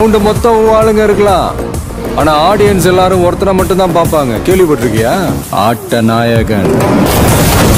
மொத்தம் ஆளுங்க இருக்கலாம், ஆனா ஆடியன்ஸ் எல்லாரும் ஒருத்தரை மட்டும் தான் பார்ப்பாங்க. கேள்விப்பட்டிருக்கியா? ஆட்ட நாயகன்.